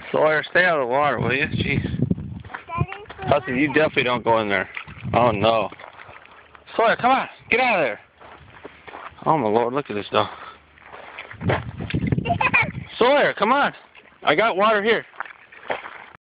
Sawyer, stay out of the water, will you? Jeez. Hudson, you definitely don't go in there. Oh, no. Sawyer, come on. Get out of there. Oh, my Lord. Look at this dog. Sawyer, come on. I got water here.